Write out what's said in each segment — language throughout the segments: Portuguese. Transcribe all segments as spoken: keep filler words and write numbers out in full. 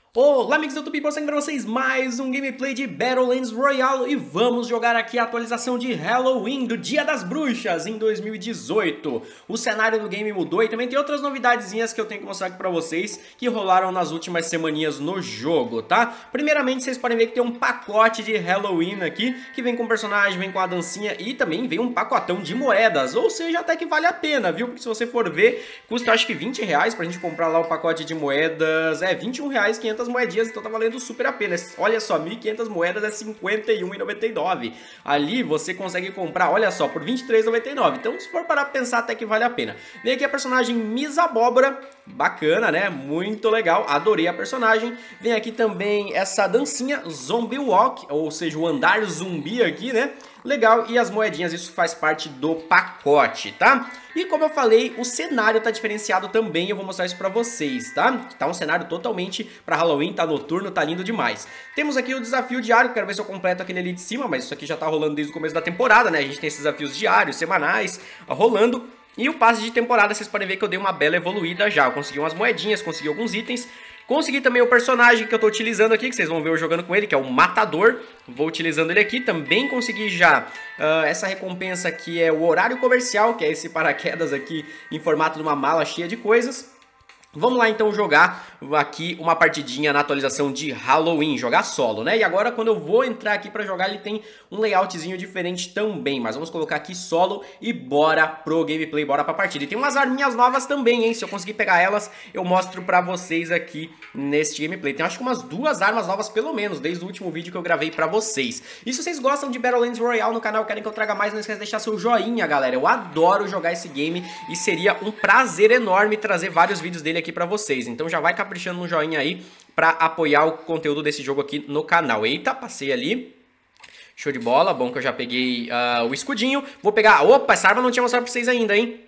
Olá amigos do YouTube, passando para vocês mais um gameplay de Battlelands Royale e vamos jogar aqui a atualização de Halloween do Dia das Bruxas em dois mil e dezoito. O cenário do game mudou e também tem outras novidadezinhas que eu tenho que mostrar aqui para vocês que rolaram nas últimas semaninhas no jogo, tá? Primeiramente vocês podem ver que tem um pacote de Halloween aqui que vem com o personagem, vem com a dancinha e também vem um pacotão de moedas, ou seja, até que vale a pena, viu? Porque se você for ver, custa acho que vinte reais pra gente comprar lá o pacote de moedas, é vinte e um reais, quinhentas moedinhas, então tá valendo super a pena. Olha só, mil e quinhentas moedas é cinquenta e um reais e noventa e nove centavos. Ali você consegue comprar, olha só, por vinte e três reais e noventa e nove centavos. Então se for parar pra pensar, até que vale a pena. Vem aqui a personagem Miss Abóbora, bacana, né? Muito legal, adorei a personagem. Vem aqui também essa dancinha Zombie Walk, ou seja, o andar zumbi aqui, né? Legal, e as moedinhas, isso faz parte do pacote, tá? E como eu falei, o cenário tá diferenciado também, eu vou mostrar isso pra vocês, tá? Tá um cenário totalmente pra Halloween, tá noturno, tá lindo demais. Temos aqui o desafio diário, quero ver se eu completo aquele ali de cima, mas isso aqui já tá rolando desde o começo da temporada, né? A gente tem esses desafios diários, semanais, rolando. E o passe de temporada, vocês podem ver que eu dei uma bela evoluída já, eu consegui umas moedinhas, consegui alguns itens. Consegui também o personagem que eu tô utilizando aqui, que vocês vão ver eu jogando com ele, que é o Matador. Vou utilizando ele aqui. Também consegui já uh, essa recompensa que é o horário comercial, que é esse paraquedas aqui em formato de uma mala cheia de coisas. Vamos lá então jogar aqui uma partidinha na atualização de Halloween, jogar solo, né? E agora quando eu vou entrar aqui pra jogar ele tem um layoutzinho diferente também, mas vamos colocar aqui solo e bora pro gameplay, bora pra partida. E tem umas arminhas novas também, hein? Se eu conseguir pegar elas, eu mostro pra vocês aqui neste gameplay. Tem acho que umas duas armas novas pelo menos, desde o último vídeo que eu gravei pra vocês. E se vocês gostam de Battlelands Royale no canal, querem que eu traga mais, não esquece de deixar seu joinha, galera. Eu adoro jogar esse game e seria um prazer enorme trazer vários vídeos dele aqui pra vocês, então já vai caprichando no joinha aí pra apoiar o conteúdo desse jogo aqui no canal. Eita, passei ali, show de bola, bom que eu já peguei uh, o escudinho, vou pegar, opa, essa arma eu não tinha mostrado pra vocês ainda, hein,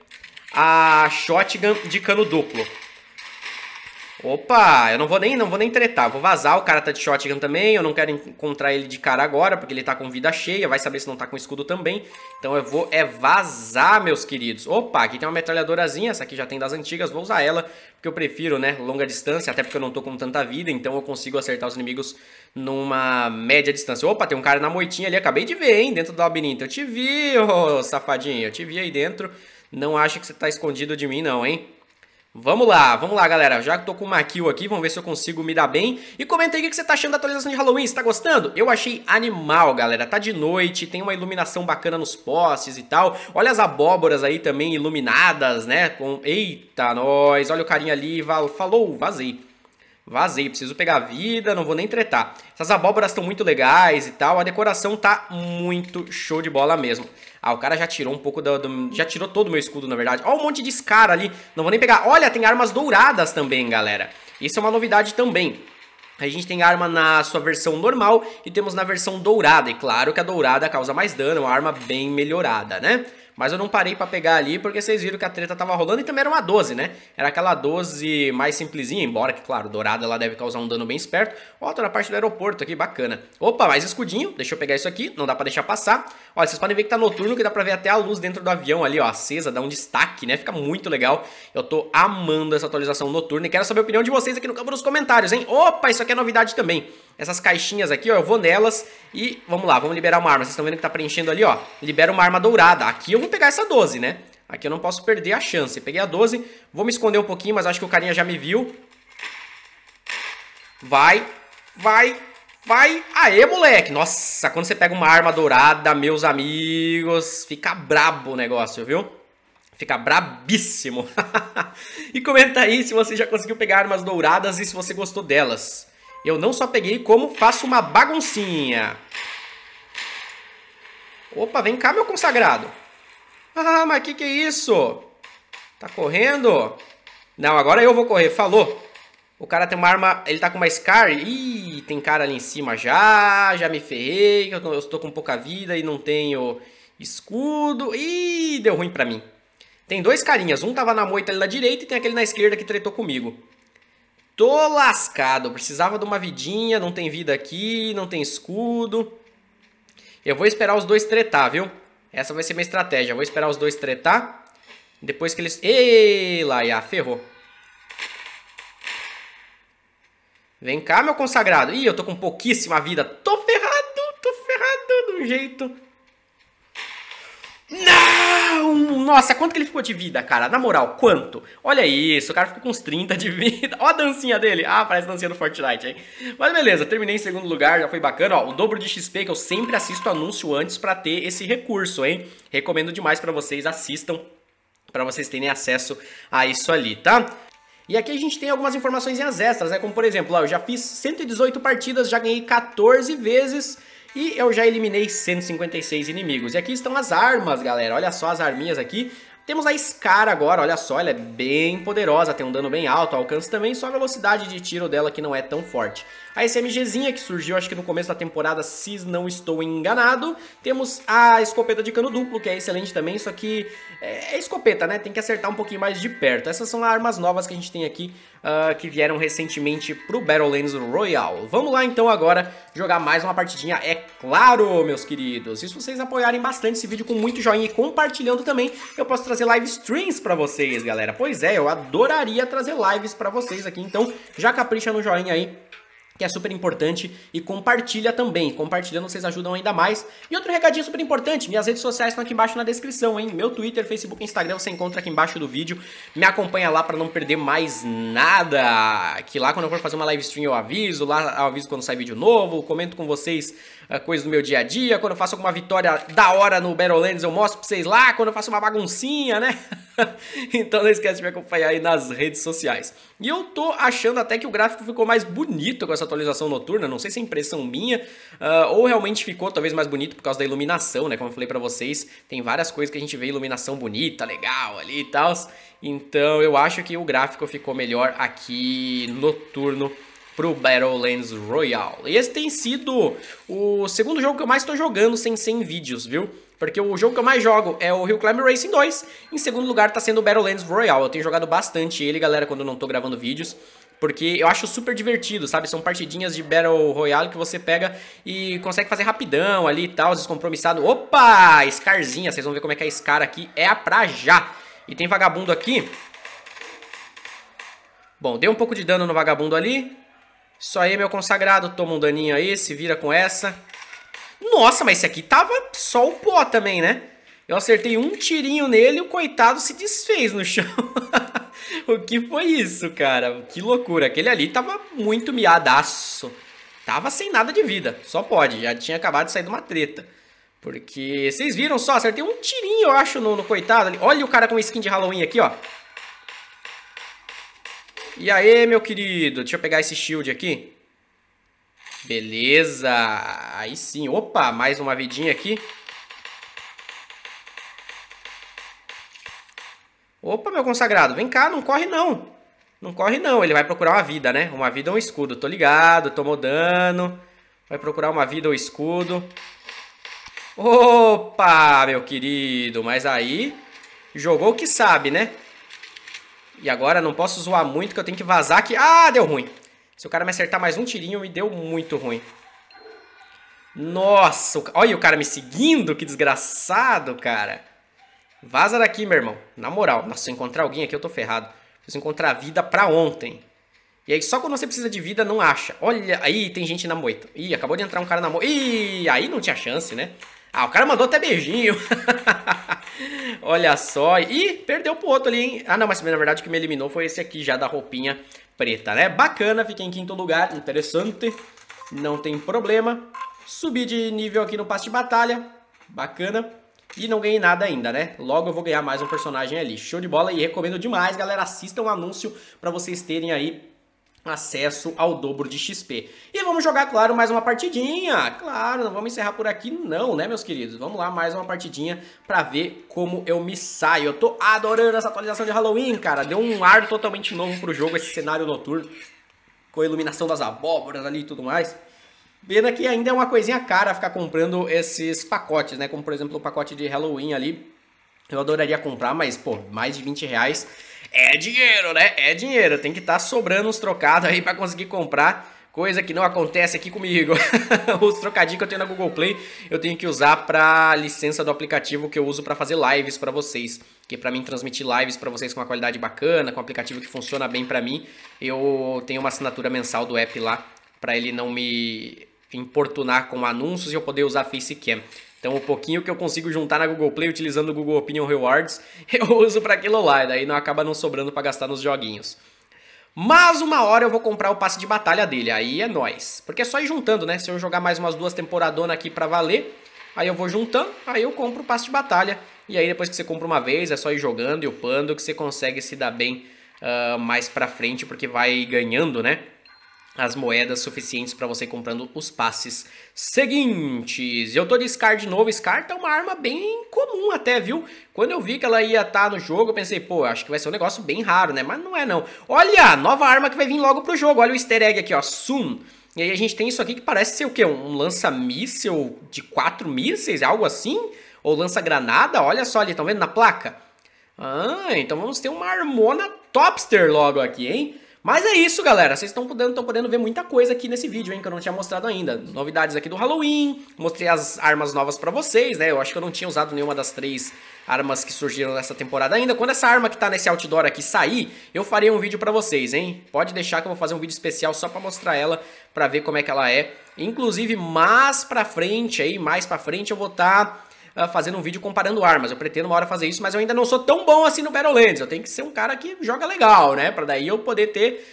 a shotgun de cano duplo. Opa, eu não vou nem, não vou nem tretar, vou vazar, o cara tá de shotgun também, eu não quero encontrar ele de cara agora, porque ele tá com vida cheia, vai saber se não tá com escudo também, então eu vou é vazar, meus queridos. Opa, aqui tem uma metralhadorazinha, essa aqui já tem das antigas, vou usar ela, porque eu prefiro, né, longa distância, até porque eu não tô com tanta vida, então eu consigo acertar os inimigos numa média distância. Opa, tem um cara na moitinha ali, acabei de ver, hein, dentro do labirinto, eu te vi, ô safadinho, eu te vi aí dentro, não acha que você tá escondido de mim não, hein. Vamos lá, vamos lá, galera. Já que tô com uma kill aqui, vamos ver se eu consigo me dar bem. E comenta aí o que você tá achando da atualização de Halloween. Você tá gostando? Eu achei animal, galera. Tá de noite, tem uma iluminação bacana nos postes e tal. Olha as abóboras aí também iluminadas, né? Com... Eita, nós. Olha o carinha ali. Falou, vazei. Vazei, preciso pegar vida, não vou nem tretar. Essas abóboras estão muito legais e tal. A decoração tá muito show de bola mesmo. Ah, o cara já tirou um pouco do, do... Já tirou todo o meu escudo, na verdade. Olha um monte de Scar ali. Não vou nem pegar. Olha, tem armas douradas também, galera. Isso é uma novidade também. A gente tem arma na sua versão normal e temos na versão dourada. E claro que a dourada causa mais dano, é uma arma bem melhorada, né? Mas eu não parei pra pegar ali porque vocês viram que a treta tava rolando e também era uma doze, né? Era aquela doze mais simplesinha, embora que, claro, dourada ela deve causar um dano bem esperto. Ó, tô na parte do aeroporto aqui, bacana. Opa, mais escudinho, deixa eu pegar isso aqui, não dá pra deixar passar. Olha, vocês podem ver que tá noturno, que dá pra ver até a luz dentro do avião ali, ó, acesa, dá um destaque, né? Fica muito legal. Eu tô amando essa atualização noturna e quero saber a opinião de vocês aqui no campo dos comentários, hein? Opa, isso aqui é novidade também. Essas caixinhas aqui, ó, eu vou nelas e vamos lá, vamos liberar uma arma. Vocês estão vendo que tá preenchendo ali, ó, libera uma arma dourada. Aqui eu vou pegar essa doze, né? Aqui eu não posso perder a chance. Peguei a doze, vou me esconder um pouquinho, mas acho que o carinha já me viu. Vai, vai, vai. Aê, moleque. Nossa, quando você pega uma arma dourada, meus amigos, fica brabo o negócio, viu? Fica brabíssimo. E comenta aí se você já conseguiu pegar armas douradas e se você gostou delas. Eu não só peguei, como faço uma baguncinha. Opa, vem cá, meu consagrado. Ah, mas que que é isso? Tá correndo? Não, agora eu vou correr, falou. O cara tem uma arma, ele tá com uma Scar. Ih, tem cara ali em cima já. Já me ferrei, eu estou com pouca vida e não tenho escudo. Ih, deu ruim pra mim. Tem dois carinhas, um tava na moita ali na direita e tem aquele na esquerda que tretou comigo. Tô lascado, precisava de uma vidinha, não tem vida aqui, não tem escudo. Eu vou esperar os dois tretar, viu? Essa vai ser minha estratégia, vou esperar os dois tretar. Depois que eles... Ei, lá, já ferrou. Vem cá, meu consagrado. Ih, eu tô com pouquíssima vida. Tô ferrado, tô ferrado de um jeito. Não! Nossa, quanto que ele ficou de vida, cara? Na moral, quanto? Olha isso, o cara ficou com uns trinta de vida. Ó a dancinha dele. Ah, parece a dancinha do Fortnite, hein? Mas beleza, terminei em segundo lugar, já foi bacana. Ó, o dobro de X P, que eu sempre assisto anúncio antes pra ter esse recurso, hein? Recomendo demais pra vocês, assistam, pra vocês terem acesso a isso ali, tá? E aqui a gente tem algumas informações extras, né? Como por exemplo, ó, eu já fiz cento e dezoito partidas, já ganhei quatorze vezes e eu já eliminei cento e cinquenta e seis inimigos. E aqui estão as armas, galera. Olha só as arminhas aqui. Temos a Scar agora, olha só, ela é bem poderosa, tem um dano bem alto, alcance também, só a velocidade de tiro dela que não é tão forte. A SMGzinha que surgiu acho que no começo da temporada, se não estou enganado. Temos a escopeta de cano duplo, que é excelente também, só que é escopeta, né? Tem que acertar um pouquinho mais de perto. Essas são as armas novas que a gente tem aqui, uh, que vieram recentemente pro Battlelands Royale. Vamos lá então agora jogar mais uma partidinha, é claro, meus queridos. E se vocês apoiarem bastante esse vídeo com muito joinha e compartilhando também, eu posso trazer live streams pra vocês, galera. Pois é, eu adoraria trazer lives pra vocês aqui, então já capricha no joinha aí, que é super importante, e compartilha também. Compartilhando vocês ajudam ainda mais. E outro recadinho super importante, minhas redes sociais estão aqui embaixo na descrição, hein? Meu Twitter, Facebook, Instagram você encontra aqui embaixo do vídeo. Me acompanha lá pra não perder mais nada. Que lá quando eu for fazer uma live stream eu aviso, lá eu aviso quando sai vídeo novo, comento com vocês uh, coisas do meu dia a dia. Quando eu faço alguma vitória da hora no Battlelands eu mostro pra vocês lá. Quando eu faço uma baguncinha, né? Então não esquece de me acompanhar aí nas redes sociais. E eu tô achando até que o gráfico ficou mais bonito com essa atualização noturna. Não sei se é impressão minha uh, ou realmente ficou talvez mais bonito por causa da iluminação, né? Como eu falei pra vocês, tem várias coisas que a gente vê iluminação bonita, legal ali e tal. Então eu acho que o gráfico ficou melhor aqui noturno pro Battlelands Royale. E esse tem sido o segundo jogo que eu mais tô jogando sem ser em vídeos, viu? Porque o jogo que eu mais jogo é o Hill Climb Racing dois. Em segundo lugar tá sendo o Battlelands Royale. Eu tenho jogado bastante ele, galera, quando eu não tô gravando vídeos. Porque eu acho super divertido, sabe? São partidinhas de Battle Royale que você pega e consegue fazer rapidão ali e tal, descompromissado. Opa! Scarzinha, vocês vão ver como é que a Scar aqui é a pra já. E tem vagabundo aqui. Bom, deu um pouco de dano no vagabundo ali. Isso aí, meu consagrado, toma um daninho aí, se vira com essa. Nossa, mas esse aqui tava só o pó também, né? Eu acertei um tirinho nele e o coitado se desfez no chão. O que foi isso, cara? Que loucura. Aquele ali tava muito miadaço. Tava sem nada de vida. Só pode. Já tinha acabado de sair de uma treta. Porque vocês viram só, acertei um tirinho, eu acho, no, no coitado ali. Olha o cara com skin de Halloween aqui, ó. E aí, meu querido? Deixa eu pegar esse shield aqui. Beleza, aí sim, opa, mais uma vidinha aqui. Opa, meu consagrado, vem cá, não corre não. Não corre não, ele vai procurar uma vida, né? Uma vida ou um escudo, tô ligado, tomou dano. Vai procurar uma vida ou escudo. Opa, meu querido, mas aí jogou o que sabe, né? E agora não posso zoar muito que eu tenho que vazar aqui. Ah, deu ruim. Se o cara me acertar mais um tirinho, me deu muito ruim. Nossa, olha o cara me seguindo, que desgraçado, cara. Vaza daqui, meu irmão. Na moral, nossa, se eu encontrar alguém aqui, eu tô ferrado. Preciso encontrar vida pra ontem. E aí, só quando você precisa de vida, não acha. Olha, aí tem gente na moita. Ih, acabou de entrar um cara na moita. Ih, aí não tinha chance, né? Ah, o cara mandou até beijinho. Olha só. Ih, perdeu pro outro ali, hein? Ah, não, mas na verdade o que me eliminou foi esse aqui já da roupinha preta, né? Bacana, fiquei em quinto lugar, interessante, não tem problema. Subi de nível aqui no passe de batalha, bacana. E não ganhei nada ainda, né? Logo eu vou ganhar mais um personagem ali, show de bola. E recomendo demais, galera, assistam o anúncio pra vocês terem aí acesso ao dobro de X P. E vamos jogar, claro, mais uma partidinha. Claro, não vamos encerrar por aqui não, né, meus queridos? Vamos lá, mais uma partidinha pra ver como eu me saio. Eu tô adorando essa atualização de Halloween, cara. Deu um ar totalmente novo pro jogo, esse cenário noturno, com a iluminação das abóboras ali e tudo mais. Pena que ainda é uma coisinha cara ficar comprando esses pacotes, né? Como, por exemplo, o pacote de Halloween ali. Eu adoraria comprar, mas, pô, mais de vinte reais é dinheiro, né? É dinheiro. Tem que estar sobrando uns trocados aí pra conseguir comprar. Coisa que não acontece aqui comigo. Os trocadilhos que eu tenho na Google Play, eu tenho que usar pra licença do aplicativo que eu uso pra fazer lives pra vocês. Que pra mim transmitir lives pra vocês com uma qualidade bacana, com um aplicativo que funciona bem pra mim, eu tenho uma assinatura mensal do app lá, pra ele não me importunar com anúncios e eu poder usar Facecam. Então o pouquinho que eu consigo juntar na Google Play utilizando o Google Opinion Rewards, eu uso pra aquilo lá, e daí não acaba não sobrando pra gastar nos joguinhos. Mas uma hora eu vou comprar o passe de batalha dele, aí é nóis. Porque é só ir juntando, né? Se eu jogar mais umas duas temporadonas aqui pra valer, aí eu vou juntando, aí eu compro o passe de batalha. E aí depois que você compra uma vez, é só ir jogando e upando que você consegue se dar bem uh, mais pra frente, porque vai ganhando, né? As moedas suficientes para você ir comprando os passes seguintes. Eu tô de Scar de novo. Scar tá uma arma bem comum até, viu? Quando eu vi que ela ia estar no jogo, eu pensei, pô, acho que vai ser um negócio bem raro, né? Mas não é não. Olha, nova arma que vai vir logo pro jogo. Olha o easter egg aqui, ó, Soon. E aí a gente tem isso aqui que parece ser o quê? Um lança-míssel de quatro mísseis, algo assim? Ou lança-granada? Olha só ali, estão vendo na placa? Ah, então vamos ter uma armona topster logo aqui, hein? Mas é isso, galera. Vocês estão podendo, podendo ver muita coisa aqui nesse vídeo, hein? Que eu não tinha mostrado ainda. Novidades aqui do Halloween. Mostrei as armas novas pra vocês, né? Eu acho que eu não tinha usado nenhuma das três armas que surgiram nessa temporada ainda. Quando essa arma que tá nesse outdoor aqui sair, eu farei um vídeo pra vocês, hein? Pode deixar que eu vou fazer um vídeo especial só pra mostrar ela, pra ver como é que ela é. Inclusive, mais pra frente aí, mais pra frente eu vou estar... Tá fazendo um vídeo comparando armas. Eu pretendo uma hora fazer isso, mas eu ainda não sou tão bom assim no Battlelands. Eu tenho que ser um cara que joga legal, né? Pra daí eu poder ter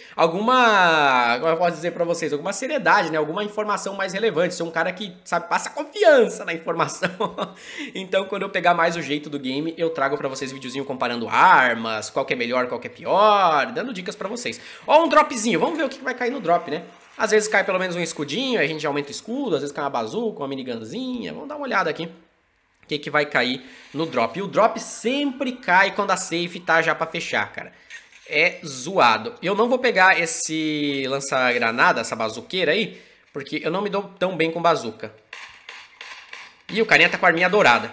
alguma, como eu posso dizer pra vocês, alguma seriedade, né? Alguma informação mais relevante. Ser um cara que, sabe, passa confiança na informação. Então, quando eu pegar mais o jeito do game, eu trago pra vocês um videozinho comparando armas, qual que é melhor, qual que é pior, dando dicas pra vocês. Ó, um dropzinho. Vamos ver o que vai cair no drop, né? Às vezes cai pelo menos um escudinho, aí a gente aumenta o escudo. Às vezes cai uma bazuca, uma minigunzinha. Vamos dar uma olhada aqui. O que, que vai cair no drop. E o drop sempre cai quando a safe tá já pra fechar, cara. É zoado. Eu não vou pegar esse lança-granada, essa bazuqueira aí, porque eu não me dou tão bem com bazuca. Ih, o carinha tá com a arminha dourada.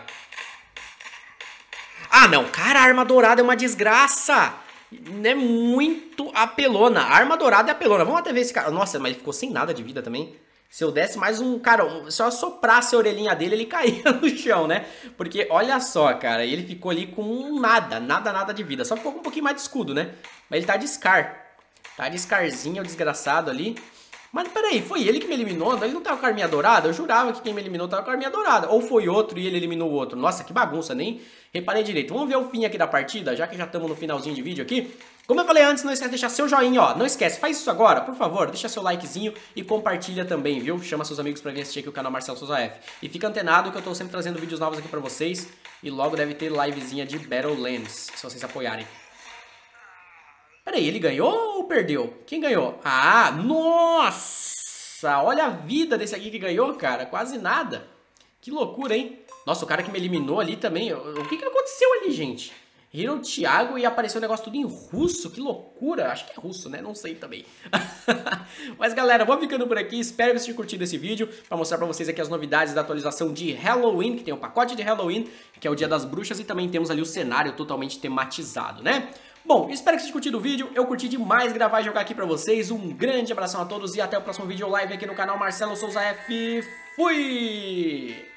Ah, não. Cara, a arma dourada é uma desgraça. É muito apelona. A arma dourada é apelona. Vamos até ver esse cara. Nossa, mas ele ficou sem nada de vida também. Se eu desse mais um, cara, se eu soprasse a orelhinha dele, ele caía no chão, né? Porque, olha só, cara, ele ficou ali com nada, nada, nada de vida. Só ficou com um pouquinho mais de escudo, né? Mas ele tá de Scar. Tá de Scarzinho, o desgraçado ali. Mas peraí, foi ele que me eliminou? Ele não tava com a arminha dourada? Eu jurava que quem me eliminou tava com a arminha dourada. Ou foi outro e ele eliminou o outro? Nossa, que bagunça, nem reparei direito. Vamos ver o fim aqui da partida, já que já estamos no finalzinho de vídeo aqui. Como eu falei antes, não esquece de deixar seu joinha, ó. Não esquece, faz isso agora, por favor. Deixa seu likezinho e compartilha também, viu? Chama seus amigos pra vir assistir aqui o canal Marcelo Souza F. E fica antenado que eu tô sempre trazendo vídeos novos aqui pra vocês. E logo deve ter livezinha de Battlelands, se vocês apoiarem. Peraí, ele ganhou ou perdeu? Quem ganhou? Ah, nossa! Olha a vida desse aqui que ganhou, cara. Quase nada. Que loucura, hein? Nossa, o cara que me eliminou ali também. O que que aconteceu ali, gente? Hero Thiago e apareceu o negócio tudo em russo. Que loucura. Acho que é russo, né? Não sei também. Mas, galera, vou ficando por aqui. Espero que vocês tenham curtido esse vídeo. Pra mostrar pra vocês aqui as novidades da atualização de Halloween. Que tem o pacote de Halloween, que é o Dia das Bruxas. E também temos ali o cenário totalmente tematizado, né? Bom, espero que vocês tenham curtido o vídeo. Eu curti demais gravar e jogar aqui pra vocês. Um grande abração a todos e até o próximo vídeo live aqui no canal Marcelo Souza F. Fui!